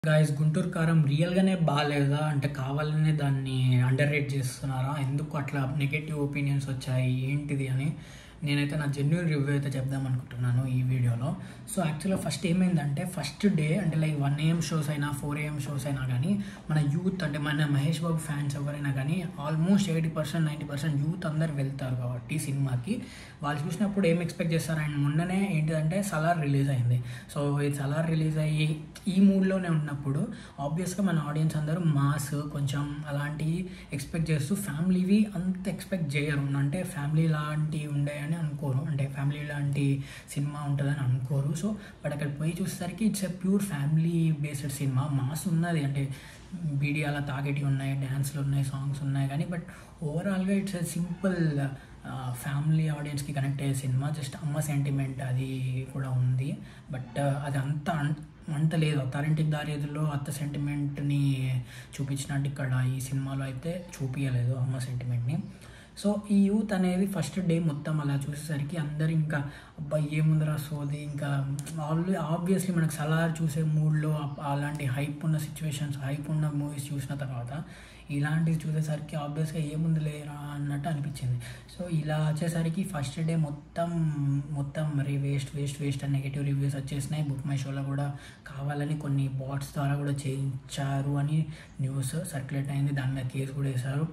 Guys, Guntur కారం రియల్గానే బాగాలేదా అంటే కావాలనే దాన్ని అండర్ రేట్ చేస్తున్నారా? ఎందుకు అట్లా నెగటివ్ ఒపీనియన్స్ వచ్చాయి ఏంటిది అని నేనైతే నా జెన్యూన్ రివ్యూ అయితే చెప్దాం అనుకుంటున్నాను ఈ వీడియోలో. సో యాక్చువల్గా ఫస్ట్ ఏమైందంటే, ఫస్ట్ డే అంటే లైక్ 1 AM షోస్ అయినా 4 AM షోస్ అయినా కానీ మన యూత్ అంటే మన మహేష్ బాబు ఫ్యాన్స్ ఎవరైనా కానీ ఆల్మోస్ట్ 80% 90% యూత్ అందరు వెళ్తారు కాబట్టి సినిమాకి. వాళ్ళు చూసినప్పుడు ఏం ఎక్స్పెక్ట్ చేస్తారు? అండ్ మొన్ననే ఏంటిదంటే సలార్ రిలీజ్ అయింది. సో ఈ సలార్ రిలీజ్ అయ్యి ఈ మూడ్లోనే ఉన్నప్పుడు ఆబ్వియస్గా మన ఆడియన్స్ అందరూ మాస్ కొంచెం అలాంటివి ఎక్స్పెక్ట్ చేస్తూ ఫ్యామిలీవి అంత ఎక్స్పెక్ట్ చేయరు. అంటే ఫ్యామిలీ లాంటివి ఉండేయని అనుకోరు, అంటే ఫ్యామిలీ లాంటి సినిమా ఉంటుందని అనుకోరు. సో బట్ అక్కడ పోయి చూసేసరికి it's a pure family based cinema. Mass ఉన్నది, అంటే బీడియాల తాగేటివి ఉన్నాయి, డ్యాన్స్లు ఉన్నాయి, సాంగ్స్ ఉన్నాయి, కానీ బట్ ఓవరాల్గా ఇట్స్ ఎ సింపుల్ ఫ్యామిలీ ఆడియన్స్కి కనెక్ట్ అయ్యే సినిమా. జస్ట్ అమ్మ సెంటిమెంట్ అది కూడా ఉంది, బట్ అది అంత లేదు. అత్తారింటికి దారేదిలో అత్త సెంటిమెంట్ని చూపించినట్టు ఇక్కడ ఈ సినిమాలో అయితే చూపించలేదు అమ్మ సెంటిమెంట్ని. సో ఈ యూత్ అనేది ఫస్ట్ డే మొత్తం అలా చూసేసరికి అందరు ఇంకా అబ్బాయి ఏముందరా సోది, ఇంకా ఆబ్వియస్లీ మనకు సలార్ చూసే మూడ్లో అలాంటి హైప్ ఉన్న సిచ్యువేషన్స్, హైప్ ఉన్న మూవీస్ చూసిన తర్వాత ఇలాంటివి చూసేసరికి ఆబ్వియస్గా ఏముంది లేరా అన్నట్టు అనిపించింది. సో ఇలా వచ్చేసరికి ఫస్ట్ డే మొత్తం మరి వేస్ట్ అని నెగిటివ్ రివ్యూస్ వచ్చేసినాయి. బుక్ మై షోలో కూడా కావాలని కొన్ని బాట్స్ ద్వారా కూడా చేయించారు అని న్యూస్ సర్క్యులేట్ అయింది, దాని మీద కేసు కూడా వేశారు.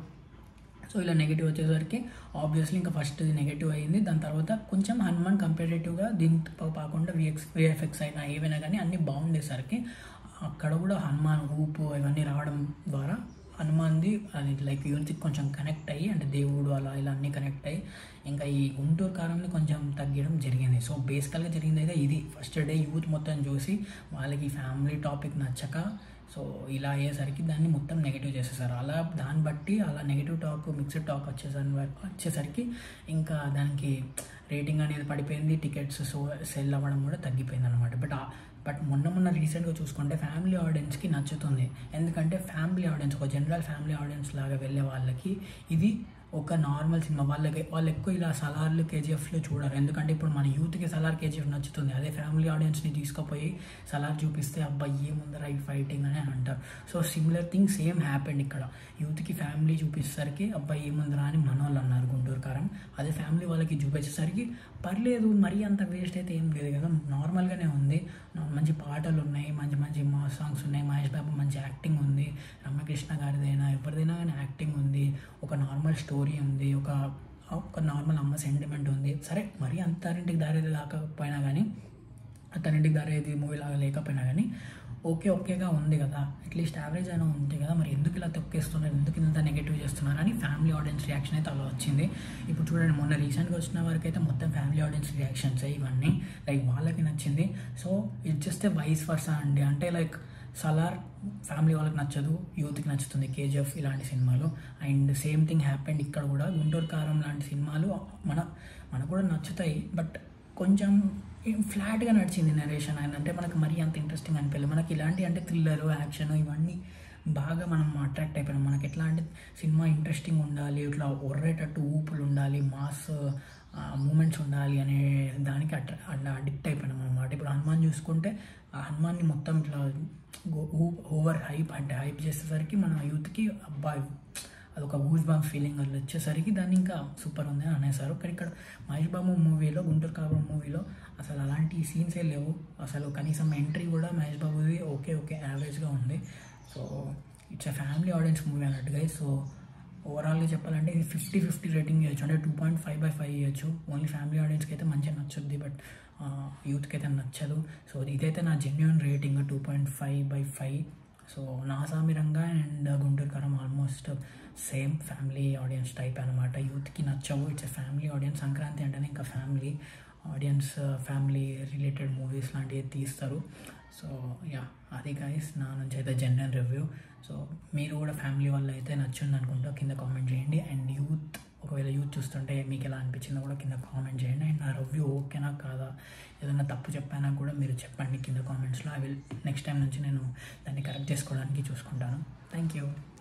సో ఇలా నెగిటివ్ వచ్చేసరికి ఆబ్వియస్లీ ఇంకా ఫస్ట్ నెగిటివ్ అయింది. దాని తర్వాత కొంచెం హనుమాన్ కంపేరేటివ్గా దీంతో కాకుండా విఎఫ్ఎక్స్ అయినా ఏవైనా కానీ అన్నీ బాగుండేసరికి అక్కడ కూడా హనుమాన్ ఊపు ఇవన్నీ రావడం ద్వారా హనుమాన్ది అది లైక్ యూత్కి కొంచెం కనెక్ట్ అయ్యి, అంటే దేవుడు అలా ఇలా అన్నీ కనెక్ట్ అయ్యి ఇంకా ఈ గుంటూరు కారంని కొంచెం తగ్గడం జరిగింది. సో బేసికల్గా జరిగింది అయితే ఇది. ఫస్ట్ డే యూత్ మొత్తం చూసి వాళ్ళకి ఫ్యామిలీ టాపిక్ నచ్చక సో ఇలా అయ్యేసరికి దాన్ని మొత్తం నెగిటివ్ చేసేసారు. అలా దాన్ని బట్టి అలా నెగిటివ్ టాక్ మిక్స్డ్ టాక్ వచ్చేసరికి ఇంకా దానికి రేటింగ్ అనేది పడిపోయింది, టికెట్స్ సెల్ అవ్వడం కూడా తగ్గిపోయింది అనమాట. బట్ మొన్న రీసెంట్గా చూసుకుంటే ఫ్యామిలీ ఆడియన్స్కి నచ్చుతుంది. ఎందుకంటే ఫ్యామిలీ ఆడియన్స్, ఒక జనరల్ ఫ్యామిలీ ఆడియన్స్ లాగా వెళ్ళే వాళ్ళకి ఇది ఒక నార్మల్ సినిమా. వాళ్ళు ఎక్కువ ఇలా సలార్లు కేజీఎఫ్లు చూడరు, ఎందుకంటే ఇప్పుడు మన యూత్కి సలార్ కేజీఎఫ్ నచ్చుతుంది. అదే ఫ్యామిలీ ఆడియన్స్ని తీసుకుపోయి సలార్ చూపిస్తే అబ్బాయి ఏముందరా ఈ ఫైటింగ్ అని అంటారు. So similar thing same happened ఇక్కడ. యూత్కి ఫ్యామిలీ చూపించేసరికి అబ్బాయి ఏముందరా అని మన వాళ్ళు అన్నారు గుంటూరు కారం. అదే ఫ్యామిలీ వాళ్ళకి చూపించేసరికి పర్లేదు, మరీ అంత వేస్ట్ అయితే ఏం లేదు కదా, నార్మల్గానే ఉంది. మంచి పాటలు ఉన్నాయి, మంచి మాస్ సాంగ్స్ ఉన్నాయి, మహేష్ బాబు మంచి యాక్టింగ్ ఉంది, రమ్యకృష్ణ గారిదైనా ఎవరిదైనా కానీ యాక్టింగ్ ఉంది, ఒక నార్మల్ స్టోరీ ఉంది, ఒక నార్మల్ అమ్మ సెంటిమెంట్ ఉంది. సరే మరీ అత్తారింటికి దారేది లేకపోయినా కానీ, అత్తారింటికి దారేది మూవీ లాగా లేకపోయినా కానీ ఓకేగా ఉంది కదా, అట్లీస్ట్ యావరేజ్ అయినా ఉంది కదా, మరి ఎందుకు ఇలా తొక్కేస్తున్నారు, ఎందుకు ఇంత నెగిటివ్ చేస్తున్నారు అని ఫ్యామిలీ ఆడియన్స్ రియాక్షన్ అయితే అలా వచ్చింది. ఇప్పుడు చూడండి, మొన్న రీసెంట్గా వచ్చిన వరకు అయితే మొత్తం ఫ్యామిలీ ఆడియన్స్ రియాక్షన్స్ ఇవన్నీ లైక్ వాళ్ళకి నచ్చింది. సో ఇది జస్ట్ వైస్ వర్సా అండి. అంటే లైక్ సలార్ ఫ్యామిలీ వాళ్ళకి నచ్చదు, యూత్కి నచ్చుతుంది కేజీఎఫ్ ఇలాంటి సినిమాలు. అండ్ సేమ్ థింగ్ హ్యాపెండ్ ఇక్కడ కూడా. గుంటూరు కారం లాంటి సినిమాలు మనకు కూడా నచ్చుతాయి, బట్ కొంచెం ఫ్లాట్గా నడిచింది నరేషన్. అంటే మనకు మరీ అంత ఇంట్రెస్టింగ్ అనిపించలేదు. మనకి ఇలాంటి అంటే థ్రిల్లర్, యాక్షన్ ఇవన్నీ బాగా మనం అట్రాక్ట్ అయిపోయినాం. మనకి ఎట్లా అంటే సినిమా ఇంట్రెస్టింగ్ ఉండాలి, ఇట్లా ఒర్రేటట్టు ఊపులు ఉండాలి, మాస్ మూమెంట్స్ ఉండాలి అనే దానికి అడిక్ట్ అయిపోయినాం అనమాట. ఇప్పుడు హనుమాన్ చూసుకుంటే ఆ హనుమాన్ని మొత్తం ఇట్లా ఓవర్ హైప్ చేసేసరికి మన యూత్కి అబ్బాయి అదొక గూస్ బాంబ్ ఫీలింగ్ అది వచ్చేసరికి దాన్ని ఇంకా సూపర్ ఉంది అని అనేసారు. కానీ ఇక్కడ మహేష్ బాబు మూవీలో, గుంటూరు కారం మూవీలో అసలు అలాంటి సీన్సే లేవు. అసలు కనీసం ఎంట్రీ కూడా మహేష్ బాబుది ఓకే యావరేజ్గా ఉంది. So it's a family audience movie అన్నట్టుగా. సో ఓవరాల్గా చెప్పాలంటే ఇది 50-50 రేటింగ్ ఇవ్వచ్చు, అంటే 2.5/5 ఇవ్వచ్చు. ఓన్లీ ఫ్యామిలీ ఆడియన్స్కి అయితే మంచిగా నచ్చుద్ది, బట్ యూత్కి అయితే నచ్చదు. సో ఇదైతే నా జెన్యూన్ రేటింగ్ 2.5/5. సో నా సామిరంగా and Guntur Kaaram almost same family audience type అనమాట. యూత్కి నచ్చవు, it's a family audience. Sankranti అంటేనే ఇంకా family audience, family related movies లాంటివి తీస్తారు. సో యా, అది గైస్ నా నుంచి అయితే జెన్యూన్ రివ్యూ. సో మీరు కూడా ఫ్యామిలీ వల్ల అయితే నచ్చింది అనుకుంటా కింద కామెంట్ చేయండి. అండ్ ఒకవేళ యూత్ చూస్తుంటే మీకు ఎలా అనిపించిందో కూడా కింద కామెంట్ చేయండి. అండ్ నా రివ్యూ ఓకేనా కాదా, ఏదైనా తప్పు చెప్పానా కూడా మీరు చెప్పండి కింద కామెంట్స్లో. నెక్స్ట్ టైం నుంచి నేను దాన్ని కరెక్ట్ చేసుకోవడానికి చూసుకుంటాను. Thank you.